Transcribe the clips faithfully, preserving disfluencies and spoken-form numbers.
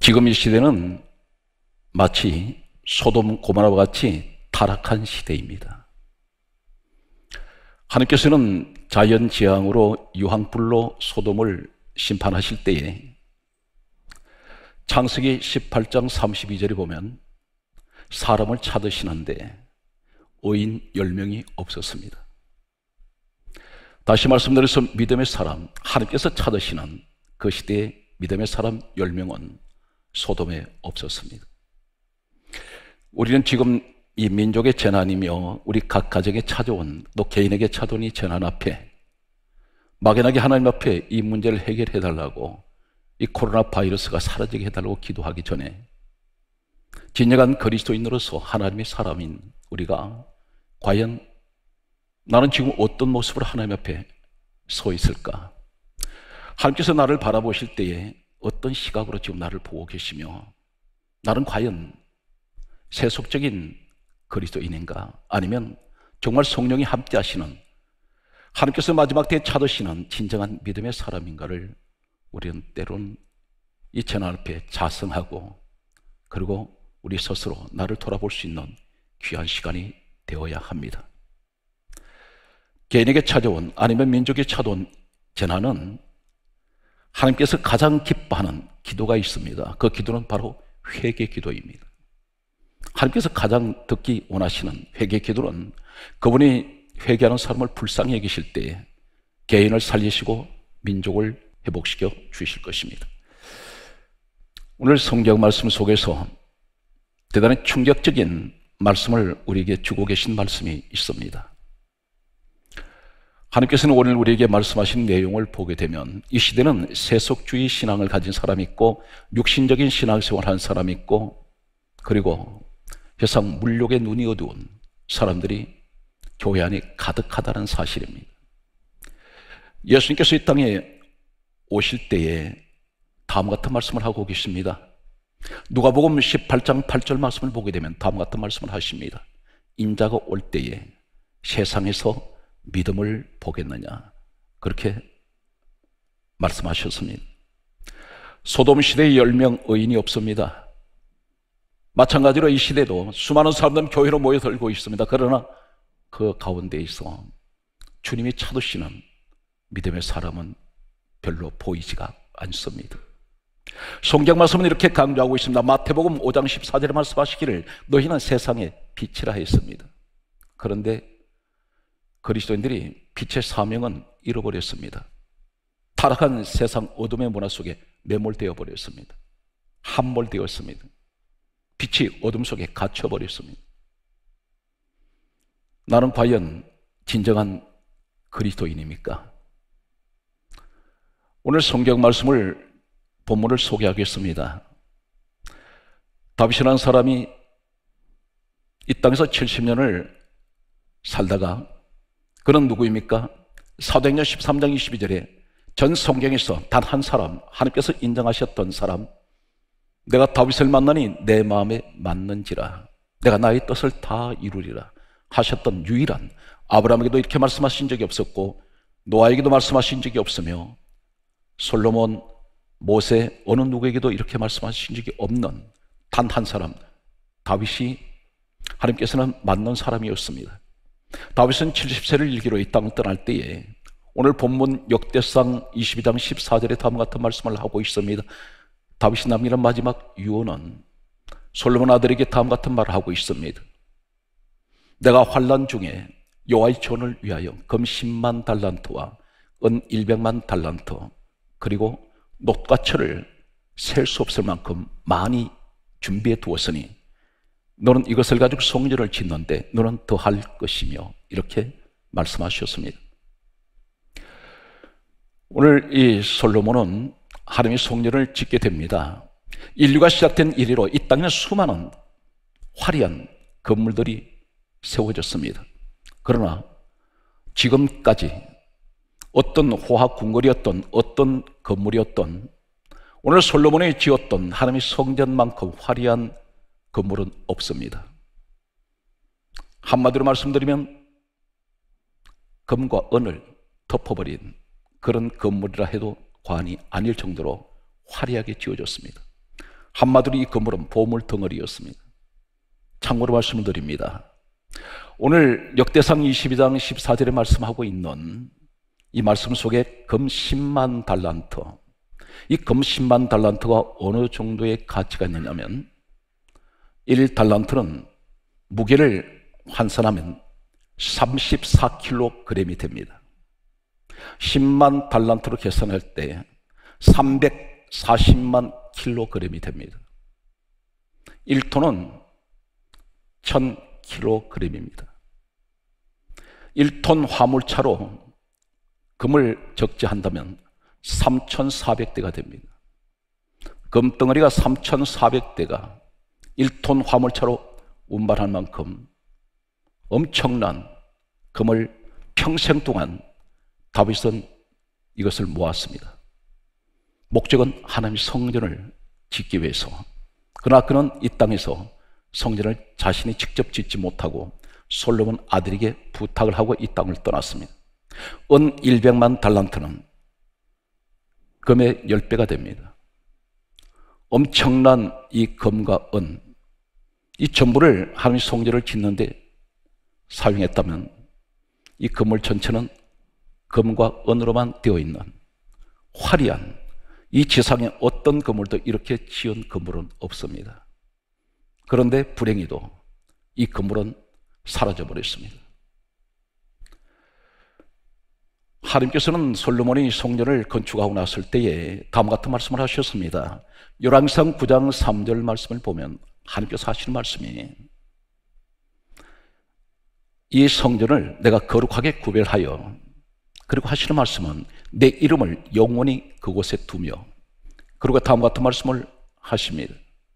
지금 이 시대는 마치 소돔 고모라와 같이 타락한 시대입니다. 하나님께서는 자연재앙으로 유황불로 소돔을 심판하실 때에 창세기 십팔 장 삼십이 절에 보면 사람을 찾으시는데 의인 열 명이 없었습니다. 다시 말씀드려서 믿음의 사람, 하나님께서 찾으시는 그 시대의 믿음의 사람 열 명은 소돔에 없었습니다. 우리는 지금 이 민족의 재난이며 우리 각 가정에 찾아온, 또 개인에게 찾아온 이 재난 앞에 막연하게 하나님 앞에 이 문제를 해결해 달라고, 이 코로나 바이러스가 사라지게 해달라고 기도하기 전에 진정한 그리스도인으로서 하나님의 사람인 우리가 과연 나는 지금 어떤 모습으로 하나님 앞에 서 있을까? 하나님께서 나를 바라보실 때에 어떤 시각으로 지금 나를 보고 계시며, 나는 과연 세속적인 그리스도인인가? 아니면 정말 성령이 함께 하시는, 하나님께서 마지막 때에 찾으시는 진정한 믿음의 사람인가를 우리는 때론 이 재난 앞에 자성하고, 그리고 우리 스스로 나를 돌아볼 수 있는 귀한 시간이 되어야 합니다. 개인에게 찾아온, 아니면 민족에 찾아온 재난은 하나님께서 가장 기뻐하는 기도가 있습니다. 그 기도는 바로 회개 기도입니다. 하나님께서 가장 듣기 원하시는 회개 기도는 그분이 회개하는 사람을 불쌍히 여기실 때에 개인을 살리시고 민족을 회복시켜 주실 것입니다. 오늘 성경 말씀 속에서 대단히 충격적인 말씀을 우리에게 주고 계신 말씀이 있습니다. 하나님께서는 오늘 우리에게 말씀하신 내용을 보게 되면 이 시대는 세속주의 신앙을 가진 사람이 있고, 육신적인 신앙생활을 한 사람이 있고, 그리고 세상 물욕의 눈이 어두운 사람들이 교회 안에 가득하다는 사실입니다. 예수님께서 이 땅에 오실 때에 다음 같은 말씀을 하고 계십니다. 누가복음 십팔 장 팔 절 말씀을 보게 되면 다음 같은 말씀을 하십니다. 인자가 올 때에 세상에서 믿음을 보겠느냐, 그렇게 말씀하셨습니다. 소돔 시대에 열 명 의인이 없습니다. 마찬가지로 이 시대도 수많은 사람들은 교회로 모여들고 있습니다. 그러나 그 가운데 있어 주님이 찾으시는 믿음의 사람은 별로 보이지가 않습니다. 성경 말씀은 이렇게 강조하고 있습니다. 마태복음 오 장 십사 절에 말씀하시기를 너희는 세상의 빛이라 했습니다. 그런데 그리스도인들이 빛의 사명은 잃어버렸습니다. 타락한 세상 어둠의 문화 속에 매몰되어 버렸습니다. 함몰되었습니다. 빛이 어둠 속에 갇혀버렸습니다. 나는 과연 진정한 그리스도인입니까? 오늘 성경 말씀을, 본문을 소개하겠습니다. 다윗이라는 사람이 이 땅에서 칠십 년을 살다가, 그는 누구입니까? 사도행전 십삼 장 이십이 절에 전 성경에서 단 한 사람, 하나님께서 인정하셨던 사람, 내가 다윗을 만나니 내 마음에 맞는지라, 내가 나의 뜻을 다 이루리라 하셨던 유일한, 아브라함에게도 이렇게 말씀하신 적이 없었고 노아에게도 말씀하신 적이 없으며 솔로몬, 모세, 어느 누구에게도 이렇게 말씀하신 적이 없는 단 한 사람, 다윗이 하나님께서는 맞는 사람이었습니다. 다윗은 칠십 세를 일기로 이 땅을 떠날 때에 오늘 본문 역대상 이십이 장 십사 절에 다음과 같은 말씀을 하고 있습니다. 다윗이 남기는 마지막 유언은 솔로몬 아들에게 다음과 같은 말을 하고 있습니다. 내가 환난 중에 여호와의 전을 위하여 금 십만 달란트와 은 일백만 달란트, 그리고 놋과 철을 셀 수 없을 만큼 많이 준비해 두었으니 너는 이것을 가지고 성전을 짓는데 너는 더할 것이며, 이렇게 말씀하셨습니다. 오늘 이 솔로몬은 하나님의 성전을 짓게 됩니다. 인류가 시작된 이래로 이 땅에 수많은 화려한 건물들이 세워졌습니다. 그러나 지금까지 어떤 호화 궁궐이었던, 어떤 건물이었던, 오늘 솔로몬이 지었던 하나님의 성전만큼 화려한 건물은 없습니다. 한마디로 말씀드리면 금과 은을 덮어버린 그런 건물이라 해도 과언이 아닐 정도로 화려하게 지어졌습니다. 한마디로 이 건물은 보물 덩어리였습니다. 참고로 말씀을 드립니다. 오늘 역대상 이십이 장 십사 절에 말씀하고 있는 이 말씀 속에 금 십만 달란트, 이 금 십만 달란트가 어느 정도의 가치가 있느냐면 일 달란트는 무게를 환산하면 삼십사 킬로그램이 됩니다. 십만 달란트로 계산할 때 삼백사십만 킬로그램이 됩니다. 일 톤은 천 킬로그램입니다. 일 톤 화물차로 금을 적재한다면 삼천사백 대가 됩니다. 금덩어리가 삼천사백 대가 일 톤 화물차로 운반할 만큼 엄청난 금을 평생 동안 다윗은 이것을 모았습니다. 목적은 하나님의 성전을 짓기 위해서. 그러나 그는 이 땅에서 성전을 자신이 직접 짓지 못하고 솔로몬 아들에게 부탁을 하고 이 땅을 떠났습니다. 은 일백만 달란트는 금의 십 배가 됩니다. 엄청난 이 금과 은, 이 전부를 하나님의 성전을 짓는데 사용했다면 이 건물 전체는 금과 은으로만 되어 있는 화려한, 이 지상에 어떤 건물도 이렇게 지은 건물은 없습니다. 그런데 불행히도 이 건물은 사라져버렸습니다. 하나님께서는 솔로몬이 성전을 건축하고 났을 때에 다음과 같은 말씀을 하셨습니다. 열왕기상 구 장 삼 절 말씀을 보면 하나님께서 하시는 말씀이, 이 성전을 내가 거룩하게 구별하여, 그리고 하시는 말씀은 내 이름을 영원히 그곳에 두며, 그리고 다음과 같은 말씀을 하십니다.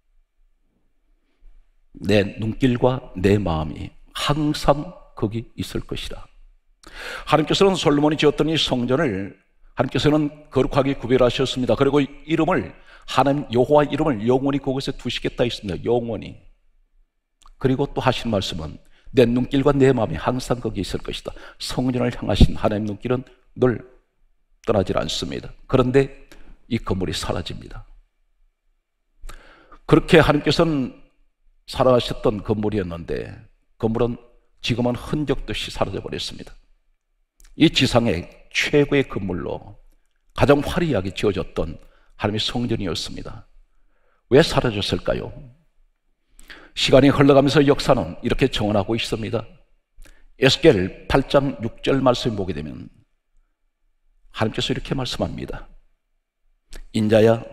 내 눈길과 내 마음이 항상 거기 있을 것이다. 하나님께서는 솔로몬이 지었던 이 성전을 하나님께서는 거룩하게 구별하셨습니다. 그리고 이름을, 하나님 여호와 이름을 영원히 그곳에 두시겠다 했습니다. 영원히. 그리고 또 하신 말씀은 내 눈길과 내 마음이 항상 거기 있을 것이다. 성전을 향하신 하나님 눈길은 늘 떠나질 않습니다. 그런데 이 건물이 사라집니다. 그렇게 하나님께서는 사랑하셨던 건물이었는데 건물은 지금은 흔적도 없이 사라져버렸습니다. 이 지상의 최고의 건물로 가장 화려하게 지어졌던 하나님의 성전이었습니다. 왜 사라졌을까요? 시간이 흘러가면서 역사는 이렇게 정언하고 있습니다. 에스겔 팔 장 육 절 말씀을 보게 되면 하나님께서 이렇게 말씀합니다. 인자야,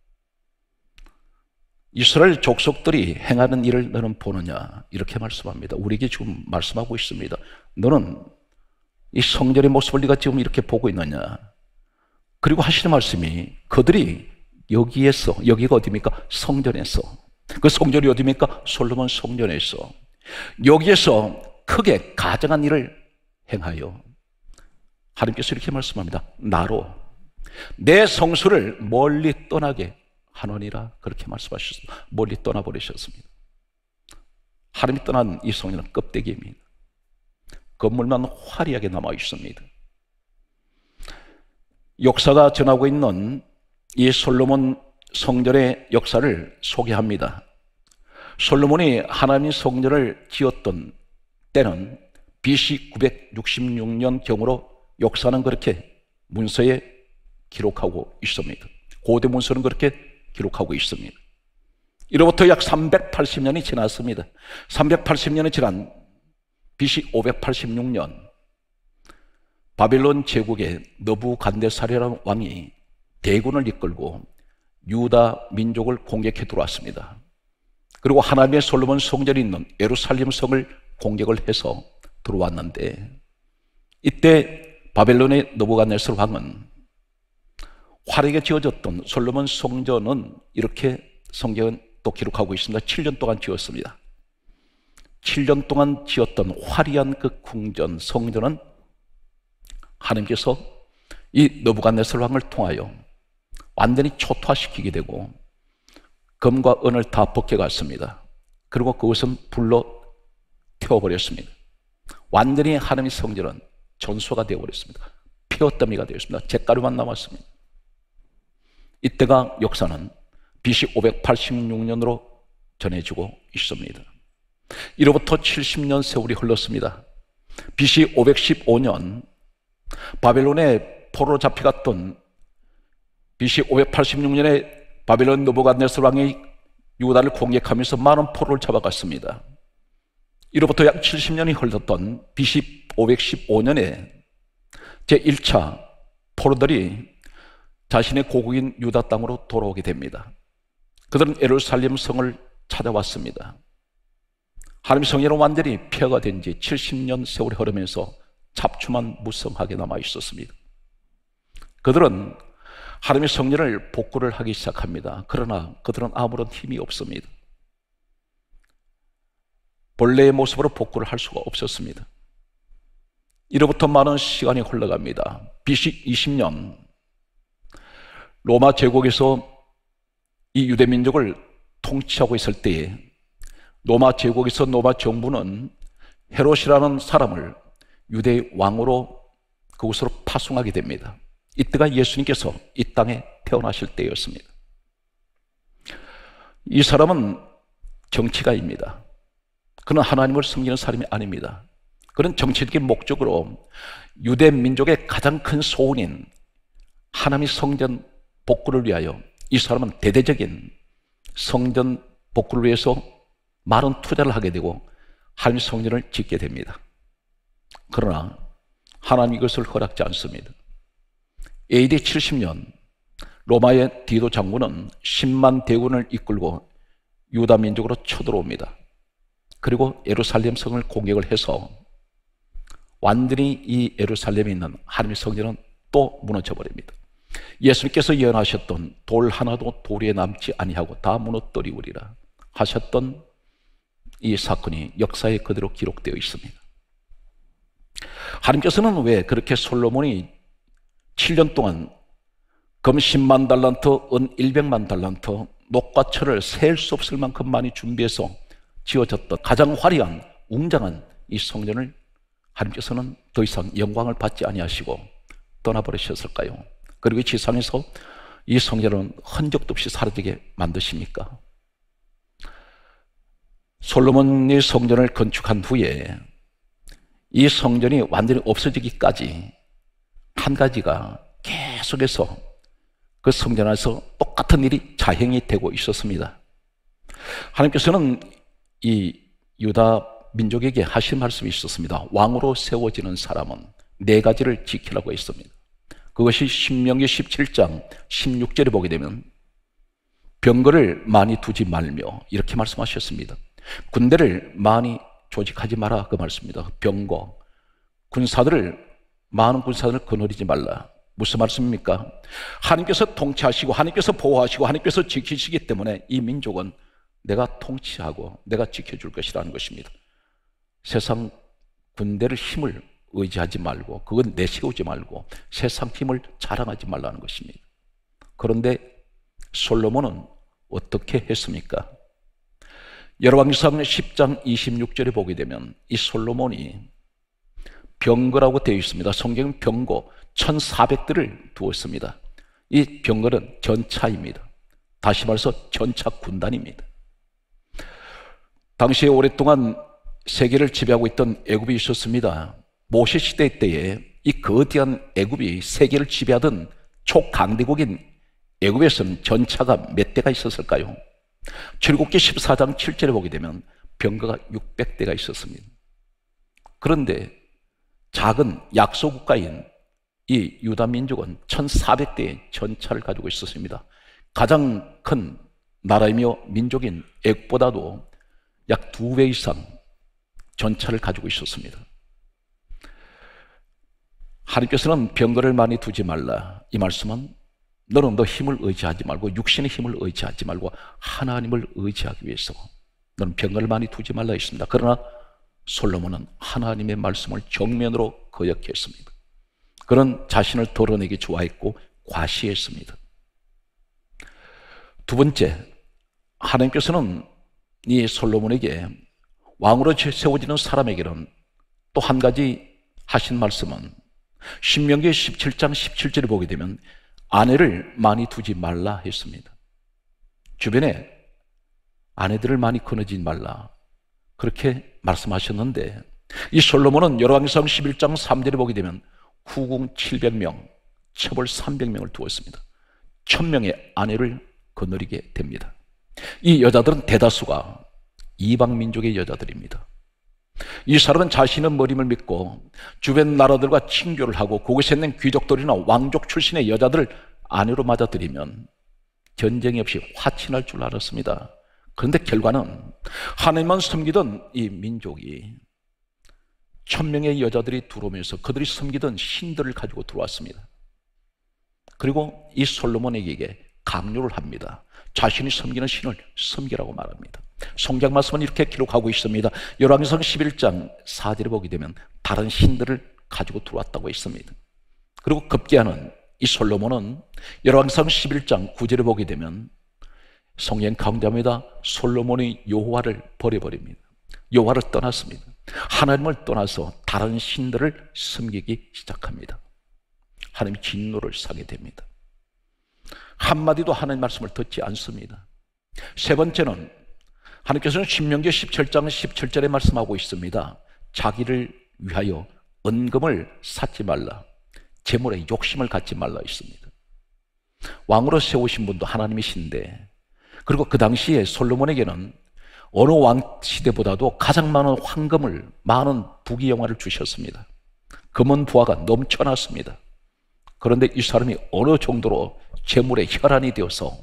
이스라엘 족속들이 행하는 일을 너는 보느냐? 이렇게 말씀합니다. 우리에게 지금 말씀하고 있습니다. 너는 이 성전의 모습을 네가 지금 이렇게 보고 있느냐? 그리고 하시는 말씀이, 그들이 여기에서, 여기가 어디입니까? 성전에서. 그 성전이 어디입니까? 솔로몬 성전에서. 여기에서 크게 가증한 일을 행하여, 하나님께서 이렇게 말씀합니다. 나로 내 성소를 멀리 떠나게 하노니라. 그렇게 말씀하셨습니다. 멀리 떠나버리셨습니다. 하나님이 떠난 이 성전은 껍데기입니다. 건물만 화려하게 남아 있습니다. 역사가 전하고 있는 이 솔로몬 성전의 역사를 소개합니다. 솔로몬이 하나님 성전을 지었던 때는 비씨 구백육십육 년경으로 역사는 그렇게 문서에 기록하고 있습니다. 고대 문서는 그렇게 기록하고 있습니다. 이로부터 약 삼백팔십 년이 지났습니다. 삼백팔십 년이 지난 비씨 오백팔십육 년 바빌론 제국의 느부갓네살이라는 왕이 대군을 이끌고 유다 민족을 공격해 들어왔습니다. 그리고 하나님의 솔로몬 성전이 있는 예루살렘 성을 공격을 해서 들어왔는데, 이때 바벨론의 느부갓네살 왕은 화려하게 지어졌던 솔로몬 성전은 이렇게 성경은 또 기록하고 있습니다. 칠 년 동안 지었습니다. 칠 년 동안 지었던 화려한 그 궁전 성전은 하나님께서 이 느부갓네살 왕을 통하여 완전히 초토화시키게 되고 금과 은을 다 벗겨갔습니다. 그리고 그것은 불로 태워버렸습니다. 완전히 하나님의 성전은 전소가 되어버렸습니다. 폐허더미가 되었습니다. 잿가루만 남았습니다. 이때가 역사는 비씨 오백팔십육 년으로 전해지고 있습니다. 이로부터 칠십 년 세월이 흘렀습니다. 비씨 오백십오 년 바벨론에 포로로 잡혀갔던 비씨 오백팔십육 년에 바벨론 느부갓네살 왕이 유다를 공격하면서 많은 포로를 잡아갔습니다. 이로부터 약 칠십 년이 흘렀던 비씨 오백십오 년에 제일 차 포로들이 자신의 고국인 유다 땅으로 돌아오게 됩니다. 그들은 예루살렘 성을 찾아왔습니다. 하나님의 성전은 완전히 폐허가 된 지 칠십 년 세월이 흐르면서 잡초만 무성하게 남아 있었습니다. 그들은 하나님의 성전을 복구를 하기 시작합니다. 그러나 그들은 아무런 힘이 없습니다. 본래의 모습으로 복구를 할 수가 없었습니다. 이로부터 많은 시간이 흘러갑니다. 비씨 이십 년 로마 제국에서 이 유대 민족을 통치하고 있을 때에 로마 제국에서 로마 정부는 헤롯이라는 사람을 유대의 왕으로 그곳으로 파송하게 됩니다. 이때가 예수님께서 이 땅에 태어나실 때였습니다. 이 사람은 정치가입니다. 그는 하나님을 섬기는 사람이 아닙니다. 그는 정치적인 목적으로 유대 민족의 가장 큰 소원인 하나님의 성전 복구를 위하여 이 사람은 대대적인 성전 복구를 위해서 많은 투자를 하게 되고 하나님의 성전을 짓게 됩니다. 그러나 하나님 이것을 허락지 않습니다. 에이디 칠십 년 로마의 디도 장군은 십만 대군을 이끌고 유다 민족으로 쳐들어옵니다. 그리고 예루살렘 성을 공격을 해서 완전히 이 예루살렘에 있는 하나님의 성전은 또 무너져 버립니다. 예수님께서 예언하셨던 돌 하나도 돌 위에 남지 아니하고 다 무너뜨리우리라 하셨던 이 사건이 역사에 그대로 기록되어 있습니다. 하나님께서는 왜 그렇게 솔로몬이 칠 년 동안 금 십만 달란트, 은 백만 달란트, 녹과 철을 셀 수 없을 만큼 많이 준비해서 지어졌던 가장 화려한 웅장한 이 성전을 하나님께서는 더 이상 영광을 받지 아니하시고 떠나버리셨을까요? 그리고 이 지상에서 이 성전은 흔적도 없이 사라지게 만드십니까? 솔로몬이 성전을 건축한 후에 이 성전이 완전히 없어지기까지 한 가지가 계속해서 그 성전 안에서 똑같은 일이 자행이 되고 있었습니다. 하나님께서는 이 유다 민족에게 하신 말씀이 있었습니다. 왕으로 세워지는 사람은 네 가지를 지키라고 했습니다. 그것이 신명기 십칠 장 십육 절에 보게 되면 병거를 많이 두지 말며 이렇게 말씀하셨습니다. 군대를 많이 조직하지 마라 그 말씀입니다. 병거, 군사들을 많은 군사들을 거느리지 말라. 무슨 말씀입니까? 하나님께서 통치하시고 하나님께서 보호하시고 하나님께서 지키시기 때문에 이 민족은 내가 통치하고 내가 지켜줄 것이라는 것입니다. 세상 군대를 힘을 의지하지 말고 그건 내세우지 말고 세상 힘을 자랑하지 말라는 것입니다. 그런데 솔로몬은 어떻게 했습니까? 열왕기상 십 장 이십육 절에 보게 되면 이 솔로몬이 병거라고 되어 있습니다. 성경은 병거 천사백 대를 두었습니다. 이 병거는 전차입니다. 다시 말해서 전차 군단입니다. 당시에 오랫동안 세계를 지배하고 있던 애굽이 있었습니다. 모세 시대 때에 이 거대한 애굽이 세계를 지배하던 초강대국인 애굽에서는 전차가 몇 대가 있었을까요? 출애굽기 십사 장 칠 절에 보게 되면 병거가 육백 대가 있었습니다. 그런데 작은 약소국가인 이 유다 민족은 천사백 대의 전차를 가지고 있었습니다. 가장 큰 나라이며 민족인 애굽보다도 약 두 배 이상 전차를 가지고 있었습니다. 하나님께서는 병거를 많이 두지 말라. 이 말씀은 너는 너 힘을 의지하지 말고 육신의 힘을 의지하지 말고 하나님을 의지하기 위해서 너는 병거를 많이 두지 말라 했습니다. 그러나 솔로몬은 하나님의 말씀을 정면으로 거역했습니다. 그는 자신을 드러내기 좋아했고 과시했습니다. 두 번째, 하나님께서는 이 솔로몬에게 왕으로 세워지는 사람에게는 또 한 가지 하신 말씀은 신명기 십칠 장 십칠 절에 보게 되면 아내를 많이 두지 말라 했습니다. 주변에 아내들을 많이 거느리지 말라, 그렇게 말씀하셨는데, 이 솔로몬은 열왕기상 십일 장 삼 절에 보게 되면 후궁 칠백 명, 처벌 삼백 명을 두었습니다. 천 명의 아내를 거느리게 됩니다. 이 여자들은 대다수가 이방 민족의 여자들입니다. 이 사람은 자신의 머리를 믿고 주변 나라들과 친교를 하고 그곳에 있는 귀족들이나 왕족 출신의 여자들을 아내로 맞아들이면 전쟁이 없이 화친할 줄 알았습니다. 그런데 결과는 하나님만 섬기던 이 민족이 천명의 여자들이 들어오면서 그들이 섬기던 신들을 가지고 들어왔습니다. 그리고 이 솔로몬에게 강요를 합니다. 자신이 섬기는 신을 섬기라고 말합니다. 성경 말씀은 이렇게 기록하고 있습니다. 열왕기상 십일 장 사 절에 보게 되면 다른 신들을 가지고 들어왔다고 했습니다. 그리고 급기야는 이 솔로몬은 열왕기상 십일 장 구 절에 보게 되면 성경 강조합니다. 솔로몬이 여호와를 버려버립니다. 여호와를 떠났습니다. 하나님을 떠나서 다른 신들을 섬기기 시작합니다. 하나님 진노를 사게 됩니다. 한마디도 하나님 말씀을 듣지 않습니다. 세 번째는 하나님께서는 신명기 십칠 장 십칠 절에 말씀하고 있습니다. 자기를 위하여 은금을 쌓지 말라, 재물에 욕심을 갖지 말라 있습니다. 왕으로 세우신 분도 하나님이신데, 그리고 그 당시에 솔로몬에게는 어느 왕 시대보다도 가장 많은 황금을, 많은 부귀영화를 주셨습니다. 금은 부하가 넘쳐났습니다. 그런데 이 사람이 어느 정도로 재물에 혈안이 되어서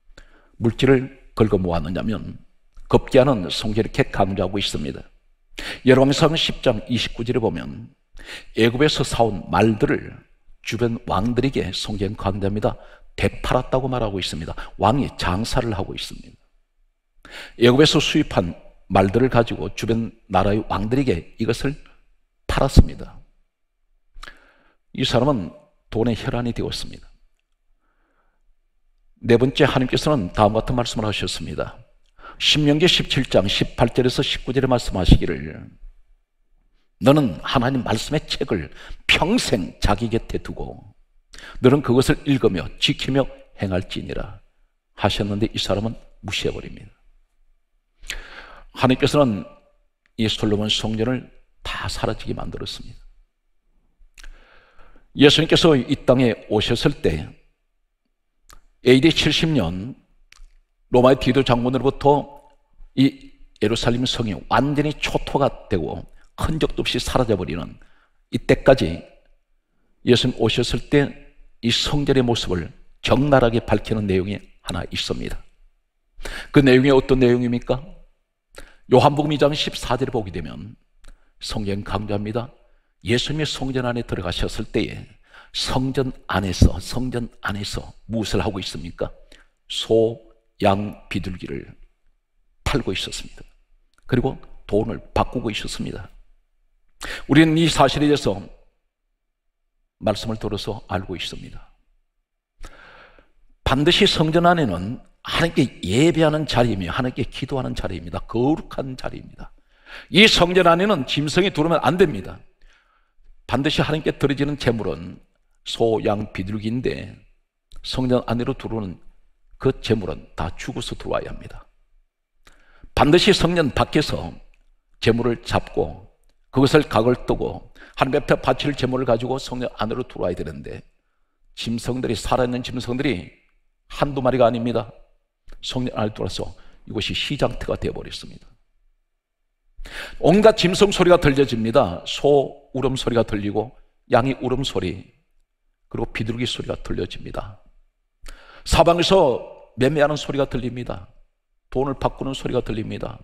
물질을 긁어 모았느냐면, 급기야는 성경에 이렇게 강조하고 있습니다. 열왕기상 십 장 이십구 절에 보면 애굽에서 사온 말들을 주변 왕들에게 성경 강조합니다. 되팔았다고 말하고 있습니다. 왕이 장사를 하고 있습니다. 애굽에서 수입한 말들을 가지고 주변 나라의 왕들에게 이것을 팔았습니다. 이 사람은 돈의 혈안이 되었습니다. 네 번째, 하나님께서는 다음 같은 말씀을 하셨습니다. 신명기 십칠 장 십팔 절에서 십구 절에 말씀하시기를, 너는 하나님 말씀의 책을 평생 자기 곁에 두고 너는 그것을 읽으며 지키며 행할지니라 하셨는데, 이 사람은 무시해버립니다. 하나님께서는 이 솔로몬 성전을 다 사라지게 만들었습니다. 예수님께서 이 땅에 오셨을 때 에이디 칠십 년 로마의 디도 장군으로부터 이 예루살렘 성이 완전히 초토가 되고 흔적도 없이 사라져버리는 이때까지 예수님 오셨을 때 이 성전의 모습을 적나라하게 밝히는 내용이 하나 있습니다. 그 내용이 어떤 내용입니까? 요한복음 이 장 십사 절에 보게 되면 성경 강조합니다. 예수님이 성전 안에 들어가셨을 때에 성전 안에서 성전 안에서 무엇을 하고 있습니까? 소, 양, 비둘기를 팔고 있었습니다. 그리고 돈을 바꾸고 있었습니다. 우리는 이 사실에 대해서 말씀을 들어서 알고 있습니다. 반드시 성전 안에는 하나님께 예배하는 자리이며 하나님께 기도하는 자리입니다. 거룩한 자리입니다. 이 성전 안에는 짐승이 들어오면 안 됩니다. 반드시 하나님께 드려지는 제물은 소, 양, 비둘기인데 성전 안으로 들어오는 그 제물은 다 죽어서 들어와야 합니다. 반드시 성전 밖에서 제물을 잡고 그것을 각을 뜨고 하나님 앞에 바칠 제물을 가지고 성전 안으로 들어와야 되는데, 짐승들이, 살아있는 짐승들이 한두 마리가 아닙니다. 성전 안에 들어와서 이곳이 시장터가 되어버렸습니다. 온갖 짐승 소리가 들려집니다. 소 울음소리가 들리고 양이 울음소리, 그리고 비둘기 소리가 들려집니다. 사방에서 매매하는 소리가 들립니다. 돈을 바꾸는 소리가 들립니다.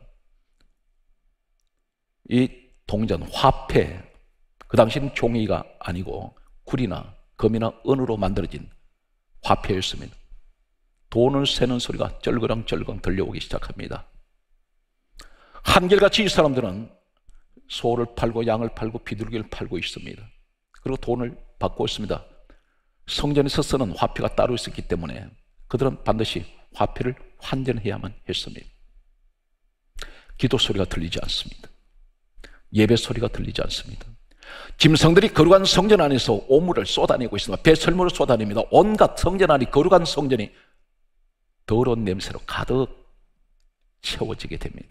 이 동전, 화폐, 그 당시는 종이가 아니고 굴이나 금이나 은으로 만들어진 화폐였습니다. 돈을 세는 소리가 쩔그렁쩔그렁 들려오기 시작합니다. 한결같이 이 사람들은 소를 팔고 양을 팔고 비둘기를 팔고 있습니다. 그리고 돈을 받고 있습니다. 성전에서 쓰는 화폐가 따로 있었기 때문에 그들은 반드시 화폐를 환전해야만 했습니다. 기도 소리가 들리지 않습니다. 예배 소리가 들리지 않습니다. 짐승들이 거룩한 성전 안에서 오물을 쏟아내고 있습니다. 배설물을 쏟아냅니다. 온갖 성전 안이, 거룩한 성전이 더러운 냄새로 가득 채워지게 됩니다.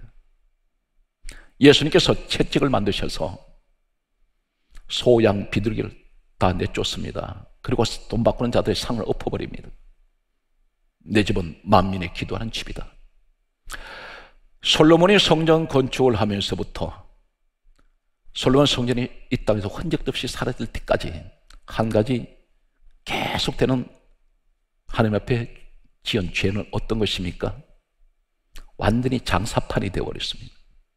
예수님께서 채찍을 만드셔서 소, 양, 비둘기를 다 내쫓습니다. 그리고 돈 바꾸는 자들의 상을 엎어버립니다. 내 집은 만민의 기도하는 집이다. 솔로몬이 성전 건축을 하면서부터 솔로몬 성전이 이 땅에서 흔적도 없이 사라질 때까지 한 가지 계속되는 하나님 앞에 지은 죄는 어떤 것입니까? 완전히 장사판이 되어버렸습니다.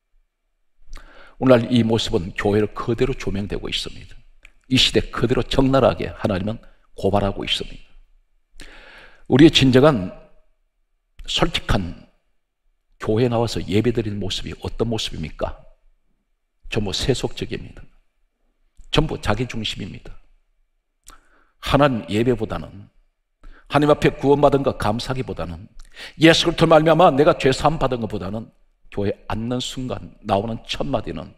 오늘날 이 모습은 교회로 그대로 조명되고 있습니다. 이 시대 그대로 적나라하게 하나님은 고발하고 있습니다. 우리의 진정한 솔직한 교회에 나와서 예배드리는 모습이 어떤 모습입니까? 전부 세속적입니다. 전부 자기중심입니다. 하나님 예배보다는, 하나님 앞에 구원받은 것 감사하기보다는, 예수 그리스도로 말미암아 내가 죄사함 받은 것보다는 교회에 앉는 순간 나오는 첫 마디는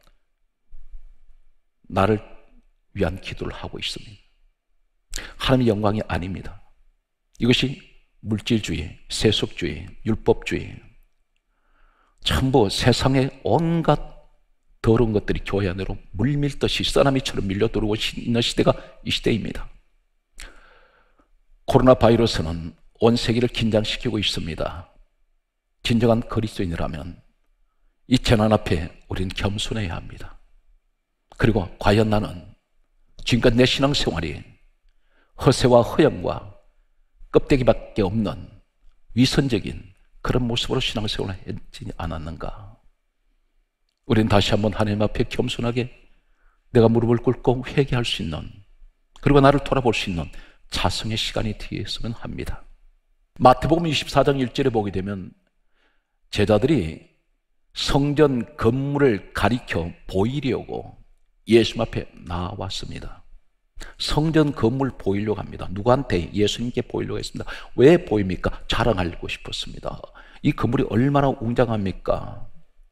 나를 위한 기도를 하고 있습니다. 하나님의 영광이 아닙니다. 이것이 물질주의, 세속주의, 율법주의, 전부 세상의 온갖 더러운 것들이 교회 안으로 물밀듯이 쓰나미처럼 밀려들어오고 있는 시대가 이 시대입니다. 코로나 바이러스는 온 세계를 긴장시키고 있습니다. 진정한 그리스도인이라면 이 재난 앞에 우리는 겸손해야 합니다. 그리고 과연 나는 지금까지 내 신앙생활이 허세와 허영과 껍데기밖에 없는 위선적인 그런 모습으로 신앙생활을 했지 않았는가? 우리는 다시 한번 하나님 앞에 겸손하게 내가 무릎을 꿇고 회개할 수 있는, 그리고 나를 돌아볼 수 있는 자성의 시간이 되었으면 합니다. 마태복음 이십사 장 일 절에 보게 되면 제자들이 성전 건물을 가리켜 보이려고 예수님 앞에 나왔습니다. 성전 건물 보이려고 합니다. 누구한테? 예수님께 보이려고 했습니다. 왜 보입니까? 자랑하고 싶었습니다. 이 건물이 얼마나 웅장합니까?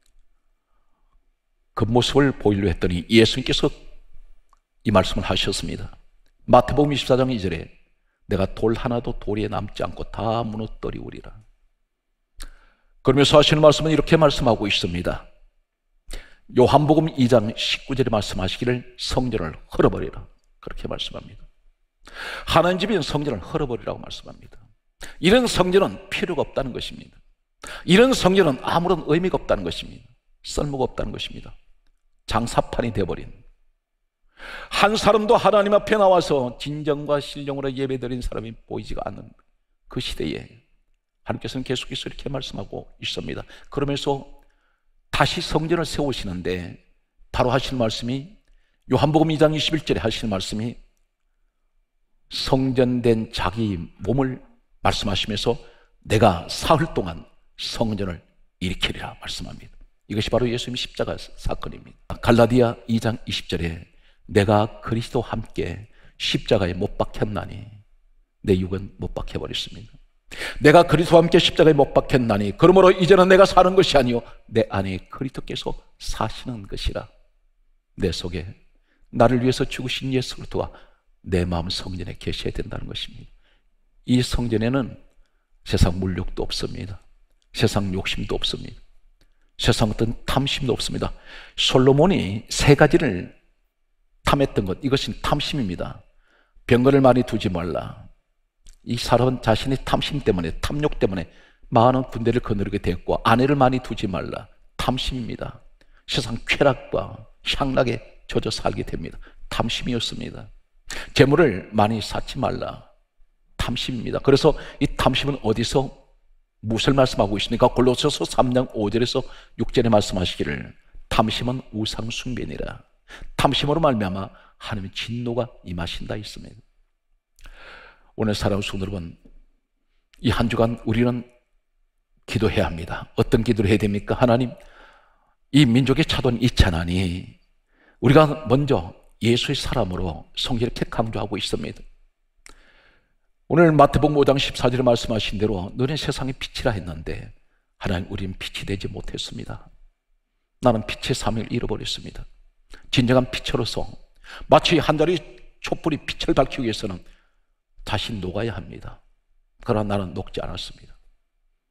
그 모습을 보이려고 했더니 예수님께서 이 말씀을 하셨습니다. 마태복음 이십사 장 이 절에 내가 돌 하나도 돌에 남지 않고 다 무너뜨리우리라. 그러면서 하시는 말씀은 이렇게 말씀하고 있습니다. 요한복음 이 장 십구 절에 말씀하시기를 성전을 헐어버리라, 그렇게 말씀합니다. 하나님 집인 성전을 헐어버리라고 말씀합니다. 이런 성전은 필요가 없다는 것입니다. 이런 성전은 아무런 의미가 없다는 것입니다. 쓸모가 없다는 것입니다. 장사판이 되어버린, 한 사람도 하나님 앞에 나와서 진정과 신령으로 예배드린 사람이 보이지가 않는 그 시대에 하나님께서는 계속해서 이렇게 말씀하고 있습니다. 그러면서 다시 성전을 세우시는데 바로 하시는 말씀이 요한복음 이 장 이십일 절에 하시는 말씀이 성전된 자기 몸을 말씀하시면서 내가 사흘 동안 성전을 일으키리라 말씀합니다. 이것이 바로 예수님의 십자가 사건입니다. 갈라디아 이 장 이십 절에 내가 그리스도와 함께 십자가에 못 박혔나니, 내 육은 못 박혀버렸습니다. 내가 그리스도와 함께 십자가에 못 박혔나니 그러므로 이제는 내가 사는 것이 아니요 내 안에 그리스도께서 사시는 것이라. 내 속에 나를 위해서 죽으신 예수 그리스도가 내 마음 성전에 계셔야 된다는 것입니다. 이 성전에는 세상 물욕도 없습니다. 세상 욕심도 없습니다. 세상 어떤 탐심도 없습니다. 솔로몬이 세 가지를 탐했던 것, 이것은 탐심입니다. 병거를 많이 두지 말라. 이 사람은 자신의 탐심 때문에, 탐욕 때문에 많은 군대를 거느리게 됐고, 아내를 많이 두지 말라. 탐심입니다. 세상 쾌락과 향락에 젖어 살게 됩니다. 탐심이었습니다. 재물을 많이 쌓지 말라. 탐심입니다. 그래서 이 탐심은 어디서 무엇을 말씀하고 있습니까? 골로새서 삼 장 오 절에서 육 절에 말씀하시기를 탐심은 우상 숭배니라. 탐심으로 말미암아 하나님의 진노가 임하신다 있습니다. 오늘 사랑하는 성도 여러분, 이 한 주간 우리는 기도해야 합니다. 어떤 기도를 해야 됩니까? 하나님, 이 민족의 차도는 이 재난이 우리가 먼저 예수의 사람으로 성경을 이렇게 강조하고 있습니다. 오늘 마태복음 오 장 십사 절에 말씀하신 대로 너는 세상의 빛이라 했는데 하나님, 우리는 빛이 되지 못했습니다. 나는 빛의 삶을 잃어버렸습니다. 진정한 빛으로서 마치 한 달의 촛불이 빛을 밝히기 위해서는 다시 녹아야 합니다. 그러나 나는 녹지 않았습니다.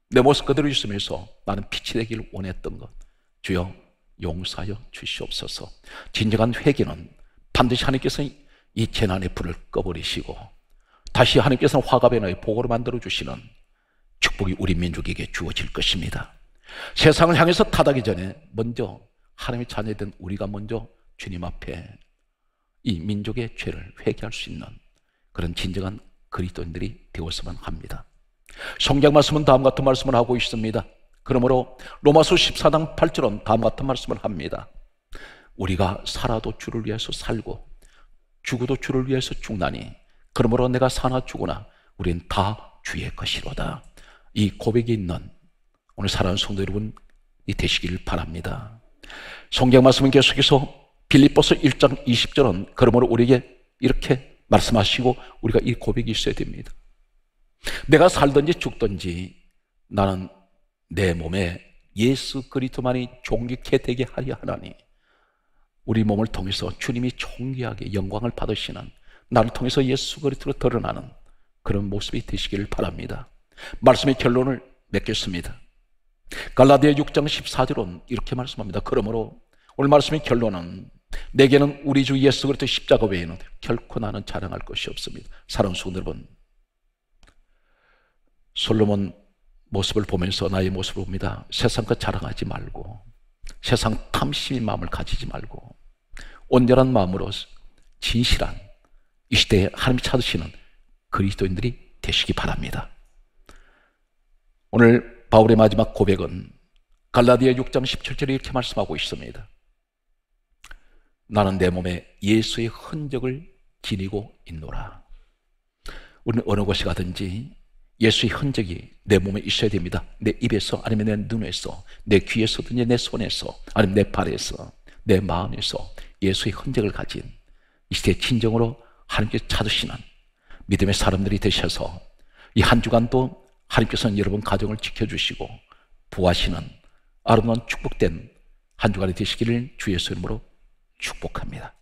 내 모습 그대로 있으면서 나는 빛이 되기를 원했던 것, 주여 용서하여 주시옵소서. 진정한 회개는 반드시 하나님께서 이 재난의 불을 꺼버리시고 다시 하나님께서는 화갑의 나의 복으로 만들어 주시는 축복이 우리 민족에게 주어질 것입니다. 세상을 향해서 타다기 전에 먼저 하나님의 자녀된 우리가 먼저 주님 앞에 이 민족의 죄를 회개할 수 있는 그런 진정한 그리스도인들이 되었으면 합니다. 성경 말씀은 다음 같은 말씀을 하고 있습니다. 그러므로 로마서 십사 장 팔 절은 다음 같은 말씀을 합니다. 우리가 살아도 주를 위해서 살고 죽어도 주를 위해서 죽나니 그러므로 내가 사나 죽으나 우린 다 주의 것이로다. 이 고백이 있는 오늘 사랑하는 성도 여러분 이 되시기를 바랍니다. 성경 말씀은 계속해서 빌립보서 일 장 이십 절은 그러므로 우리에게 이렇게 말씀하시고 우리가 이 고백이 있어야 됩니다. 내가 살든지 죽든지 나는 내 몸에 예수 그리스도만이 존귀케 되게 하려 하나니 우리 몸을 통해서 주님이 존귀하게 영광을 받으시는 나를 통해서 예수 그리스도로 드러나는 그런 모습이 되시기를 바랍니다. 말씀의 결론을 맺겠습니다. 갈라디아 육 장 십사 절은 이렇게 말씀합니다. 그러므로 오늘 말씀의 결론은 내게는 우리 주 예수 그리스도 십자가 외에는 결코 나는 자랑할 것이 없습니다. 사랑하는 성도 여러분, 솔로몬 모습을 보면서 나의 모습을 봅니다. 세상 것 자랑하지 말고 세상 탐심의 마음을 가지지 말고 온전한 마음으로 진실한 이 시대에 하나님이 찾으시는 그리스도인들이 되시기 바랍니다. 오늘 바울의 마지막 고백은 갈라디아 육 장 십칠 절에 이렇게 말씀하고 있습니다. 나는 내 몸에 예수의 흔적을 지니고 있노라. 우리는 어느 곳에 가든지 예수의 흔적이 내 몸에 있어야 됩니다. 내 입에서 아니면 내 눈에서 내 귀에서든지 내 손에서 아니면 내 발에서 내 마음에서 예수의 흔적을 가진 이 시대의 진정으로 하나님께서 찾으시는 믿음의 사람들이 되셔서 이 한 주간도 하나님께서는 여러분 가정을 지켜주시고 부하시는 아름다운 축복된 한 주간이 되시기를 주 예수 이름으로 축복합니다.